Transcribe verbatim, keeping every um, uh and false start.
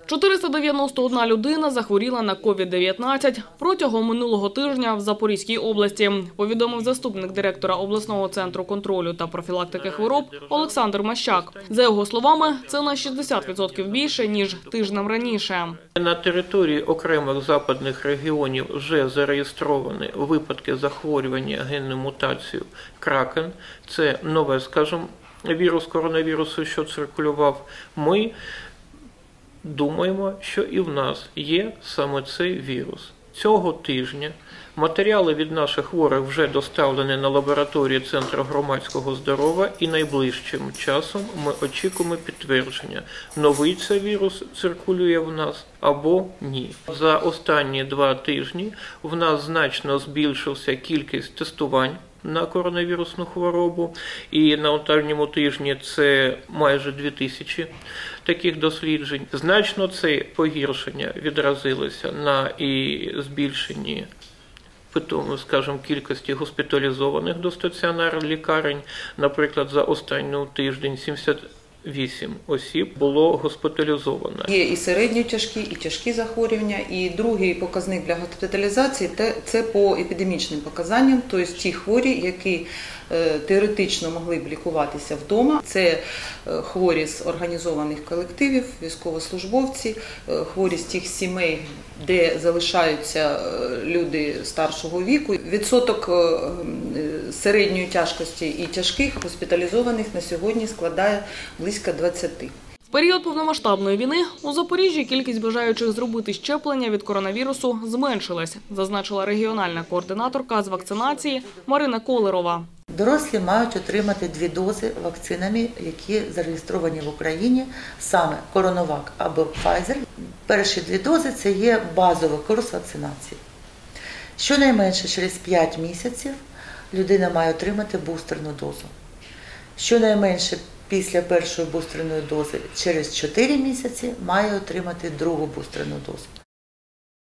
чотириста дев'яносто одна людина захворіла на ковід дев'ятнадцять протягом минулого тижня в Запорізькій області, повідомив заступник директора обласного центру контролю та профілактики хвороб Олександр Мащак. За його словами, це на шістдесят відсотків більше, ніж тижнем раніше. На території окремих западних регіонів вже зареєстровані випадки захворювання генною мутацією кракен. Це нове, скажімо, вірус коронавірусу, що циркулював. Ми думаємо, що і в нас є саме цей вірус. Цього тижня матеріали від наших хворих вже доставлені на лабораторії Центру громадського здоров'я і найближчим часом ми очікуємо підтвердження, новий цей вірус циркулює в нас або ні. За останні два тижні в нас значно збільшився кількість тестувань на коронавірусну хворобу, і на останньому тижні це майже дві тисячі таких досліджень. Значно це погіршення відразилося на і збільшенні, скажімо, кількості госпіталізованих до стаціонарних лікарень. Наприклад, за останній тиждень сімдесят вісім осіб було госпіталізовано. Є і середньо-тяжкі, і тяжкі захворювання. І другий показник для госпіталізації – це по епідемічним показанням, тобто ті хворі, які теоретично могли б лікуватися вдома. Це хворі з організованих колективів, військовослужбовці, хворі з тих сімей, де залишаються люди старшого віку. Відсоток середньої тяжкості і тяжких госпіталізованих на сьогодні складає близько двадцяти. В період повномасштабної війни у Запоріжжі кількість бажаючих зробити щеплення від коронавірусу зменшилась, зазначила регіональна координаторка з вакцинації Марина Колерова. Дорослі мають отримати дві дози вакцинами, які зареєстровані в Україні, саме Коронавак або Pfizer. Перші дві дози – це є базовий курс вакцинації. Щонайменше через п'ять місяців людина має отримати бустерну дозу. Щонайменше після першої бустерної дози через чотири місяці має отримати другу бустерну дозу.